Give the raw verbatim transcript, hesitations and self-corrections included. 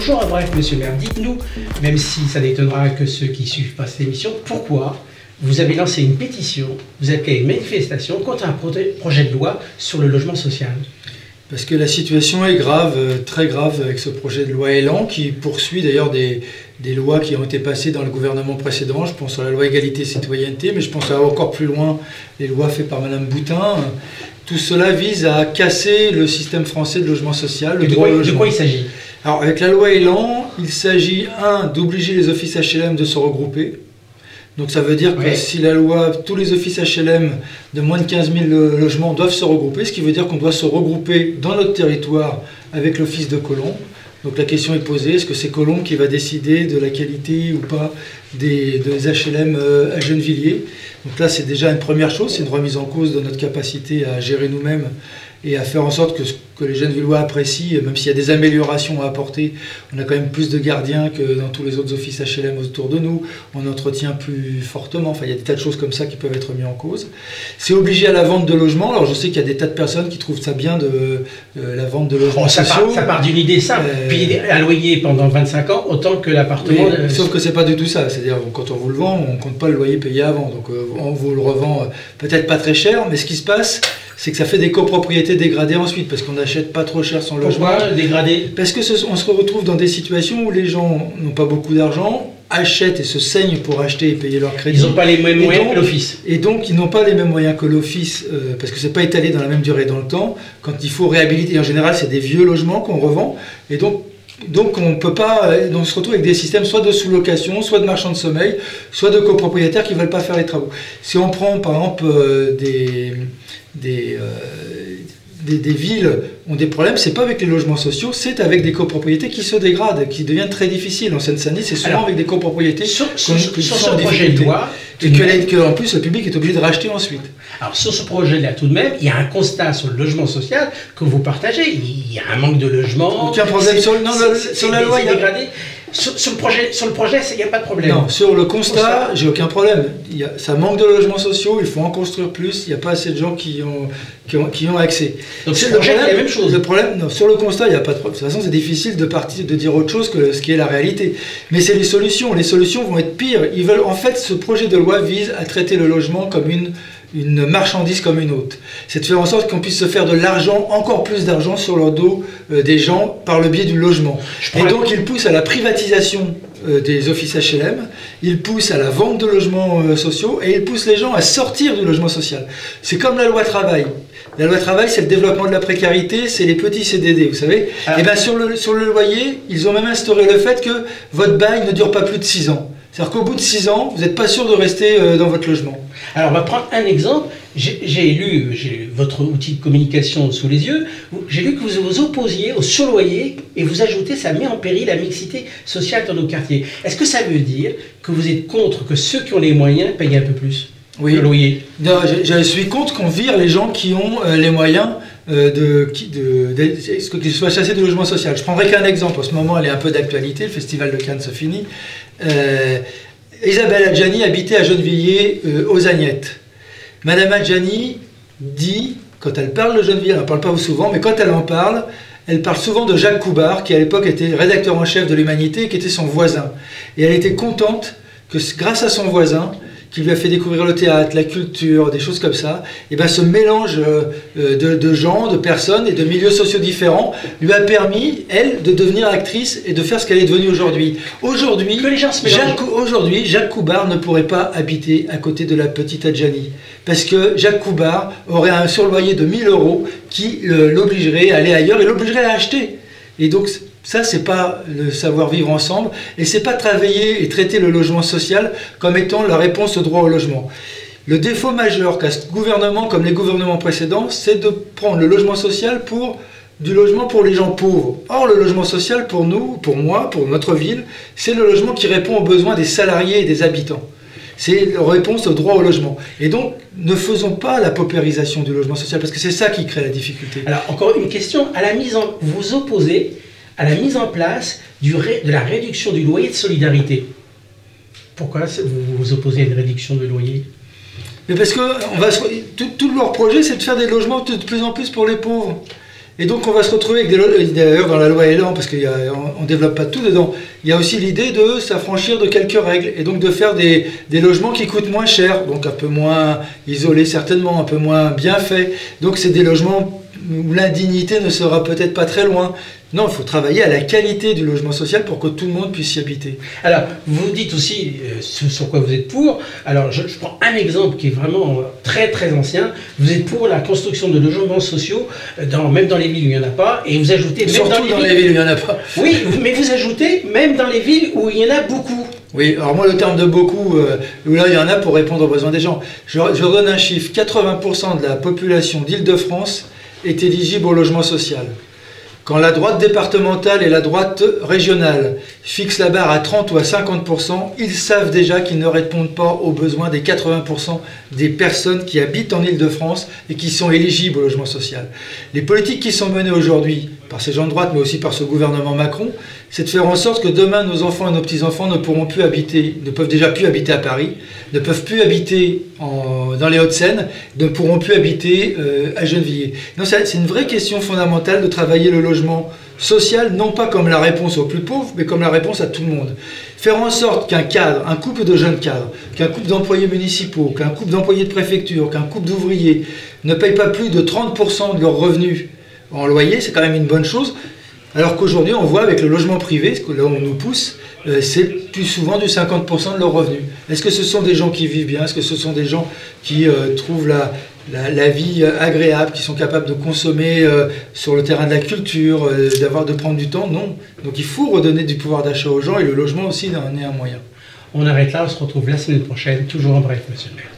toujours un bref, monsieur le maire. Dites-nous, même si ça n'étonnera que ceux qui suivent pas cette émission, pourquoi vous avez lancé une pétition, vous avez fait une manifestation contre un projet de loi sur le logement social? Parce que la situation est grave, très grave avec ce projet de loi Elan qui poursuit d'ailleurs des, des lois qui ont été passées dans le gouvernement précédent. Je pense à la loi Égalité et Citoyenneté, mais je pense à encore plus loin les lois faites par Madame Boutin. Tout cela vise à casser le système français de logement social. Le de, droit quoi, au logement. de quoi il s'agit? Alors avec la loi Elan, il s'agit, un, d'obliger les offices H L M de se regrouper. Donc ça veut dire que ouais. si la loi, tous les offices H L M de moins de quinze mille logements doivent se regrouper, ce qui veut dire qu'on doit se regrouper dans notre territoire avec l'office de Colombes. Donc la question est posée, est-ce que c'est Colombes qui va décider de la qualité ou pas des, des H L M à Gennevilliers? Donc là c'est déjà une première chose, c'est une remise en cause de notre capacité à gérer nous-mêmes et à faire en sorte que, que les Gennevillois apprécient, même s'il y a des améliorations à apporter, on a quand même plus de gardiens que dans tous les autres offices H L M autour de nous, on entretient plus fortement, enfin il y a des tas de choses comme ça qui peuvent être mises en cause. C'est obligé à la vente de logements, alors je sais qu'il y a des tas de personnes qui trouvent ça bien de euh, la vente de logements oh, ça sociaux. Part, ça part d'une idée simple, euh, payer un loyer pendant vingt-cinq ans, autant que l'appartement... Euh... Sauf que c'est pas du tout ça, c'est-à-dire quand on vous le vend, on ne compte pas le loyer payé avant, donc euh, on vous le revend euh, peut-être pas très cher, mais ce qui se passe, c'est que ça fait des copropriétés dégradées ensuite, parce qu'on n'achète pas trop cher son logement. Pourquoi dégradé? Parce que ce, on se retrouve dans des situations où les gens n'ont pas beaucoup d'argent, achètent et se saignent pour acheter et payer leur crédit. Ils n'ont pas les mêmes moyens que l'office. Et donc, ils n'ont pas les mêmes moyens que l'office, euh, parce que c'est pas étalé dans la même durée dans le temps, quand il faut réhabiliter. Et en général, c'est des vieux logements qu'on revend, et donc, donc on peut pas, on se retrouve avec des systèmes soit de sous-location, soit de marchands de sommeil, soit de copropriétaires qui ne veulent pas faire les travaux. Si on prend par exemple euh, des... Des, euh, des, des villes ont des problèmes, c'est pas avec les logements sociaux, c'est avec des copropriétés qui se dégradent, qui deviennent très difficiles. En Seine-Saint-Denis, c'est souvent Alors, avec des copropriétés sur, sur, sur, sur ce projet de loi, et que, que en plus le public est obligé de racheter ensuite. Alors sur ce projet-là, tout de même, il y a un constat sur le logement social que vous partagez. Il y a un manque de logement. Aucun problème sur, non, le, sur la loi. Dégradé. Sur, sur le projet, sur le projet, il n'y a pas de problème. Non, sur le constat, j'ai aucun problème. Il y a, ça manque de logements sociaux, il faut en construire plus. Il n'y a pas assez de gens qui ont, qui ont, qui ont accès. Donc c'est le projet, il y a la même chose. Le problème, non, sur le constat, il n'y a pas de problème. De toute façon, c'est difficile de partir, de dire autre chose que ce qui est la réalité. Mais c'est les solutions. Les solutions vont être pires. Ils veulent, en fait, ce projet de loi vise à traiter le logement comme une une marchandise comme une autre. C'est de faire en sorte qu'on puisse se faire de l'argent, encore plus d'argent sur le dos euh, des gens par le biais du logement. Et donc il pousse à la privatisation euh, des offices H L M, il pousse à la vente de logements euh, sociaux et il pousse les gens à sortir du logement social. C'est comme la loi travail. La loi travail, c'est le développement de la précarité, c'est les petits C D D, vous savez. Ah. Et bien sur le, sur le loyer, ils ont même instauré le fait que votre bail ne dure pas plus de six ans. C'est-à-dire qu'au bout de six ans, vous n'êtes pas sûr de rester euh, dans votre logement. Alors, on va prendre un exemple. J'ai lu, j'ai votre outil de communication sous les yeux. J'ai lu que vous vous opposiez au surloyer et vous ajoutez ça met en péril la mixité sociale dans nos quartiers. Est-ce que ça veut dire que vous êtes contre que ceux qui ont les moyens payent un peu plus oui. le loyer? Non, je, je suis contre qu'on vire les gens qui ont euh, les moyens euh, de, de, de, de, qu'ils soient chassés du logement social. Je prendrai qu'un exemple. En ce moment, elle est un peu d'actualité. Le Festival de Cannes se finit. Euh, Isabelle Adjani habitait à Gennevilliers euh, aux Agnettes. Madame Adjani dit, quand elle parle de Gennevilliers, elle n'en parle pas souvent, mais quand elle en parle, elle parle souvent de Jacques Coubard, qui à l'époque était rédacteur en chef de l'Humanité, qui était son voisin. Et elle était contente que grâce à son voisin, qui lui a fait découvrir le théâtre, la culture, des choses comme ça, et ben ce mélange de, de gens, de personnes et de milieux sociaux différents lui a permis, elle, de devenir actrice et de faire ce qu'elle est devenue aujourd'hui. Aujourd'hui, Jacques, aujourd'hui, Jacques Coubard ne pourrait pas habiter à côté de la petite Adjani, parce que Jacques Coubard aurait un surloyer de mille euros qui l'obligerait à aller ailleurs et l'obligerait à acheter. Et donc, ça, c'est pas le savoir-vivre ensemble, et c'est pas travailler et traiter le logement social comme étant la réponse au droit au logement. Le défaut majeur qu'a ce gouvernement, comme les gouvernements précédents, c'est de prendre le logement social pour du logement pour les gens pauvres. Or, le logement social, pour nous, pour moi, pour notre ville, c'est le logement qui répond aux besoins des salariés et des habitants. C'est la réponse au droit au logement. Et donc, ne faisons pas la paupérisation du logement social, parce que c'est ça qui crée la difficulté. Alors, encore une question. À la mise en... Vous vous opposez à la mise en place du ré... de la réduction du loyer de solidarité. Pourquoi vous vous opposez à une réduction de loyer? Mais parce que on va se... tout, tout leur projet, c'est de faire des logements de plus en plus pour les pauvres. Et donc on va se retrouver avec des... D'ailleurs dans la loi Elan, parce qu'on ne développe pas tout dedans, il y a aussi l'idée de s'affranchir de quelques règles, et donc de faire des, des logements qui coûtent moins cher, donc un peu moins isolés certainement, un peu moins bien faits. Donc c'est des logements où l'indignité ne sera peut-être pas très loin. Non, il faut travailler à la qualité du logement social pour que tout le monde puisse y habiter. Alors, vous dites aussi euh, ce sur quoi vous êtes pour. Alors, je, je prends un exemple qui est vraiment très très ancien. Vous êtes pour la construction de logements sociaux, dans, même dans les villes où il n'y en a pas, et vous ajoutez... Même Surtout dans, les, dans villes, les villes où il n'y en a pas. Oui, mais vous ajoutez même dans les villes où il y en a beaucoup. Oui, alors moi le terme de beaucoup, euh, où là il y en a pour répondre aux besoins des gens. Je, je donne un chiffre, quatre-vingts pour cent de la population d'Île-de-France est éligible au logement social. Quand la droite départementale et la droite régionale fixent la barre à trente ou à cinquante pour cent, ils savent déjà qu'ils ne répondent pas aux besoins des quatre-vingts pour cent des personnes qui habitent en Île-de-France et qui sont éligibles au logement social. Les politiques qui sont menées aujourd'hui par ces gens de droite, mais aussi par ce gouvernement Macron, c'est de faire en sorte que demain nos enfants et nos petits-enfants ne pourront plus habiter, ne peuvent déjà plus habiter à Paris, ne peuvent plus habiter en, dans les Hauts-de-Seine, ne pourront plus habiter euh, à Gennevilliers. Donc c'est une vraie question fondamentale de travailler le logement social, non pas comme la réponse aux plus pauvres, mais comme la réponse à tout le monde. Faire en sorte qu'un cadre, un couple de jeunes cadres, qu'un couple d'employés municipaux, qu'un couple d'employés de préfecture, qu'un couple d'ouvriers ne paye pas plus de trente pour cent de leurs revenus en loyer, c'est quand même une bonne chose. Alors qu'aujourd'hui, on voit avec le logement privé, ce que là on nous pousse, euh, c'est plus souvent du cinquante pour cent de leurs revenus. Est-ce que ce sont des gens qui vivent bien? Est-ce que ce sont des gens qui euh, trouvent la, la, la vie agréable, qui sont capables de consommer euh, sur le terrain de la culture, euh, d'avoir de prendre du temps? Non. Donc il faut redonner du pouvoir d'achat aux gens, et le logement aussi en est un moyen. On arrête là, on se retrouve la semaine prochaine, toujours en bref, monsieur le maire.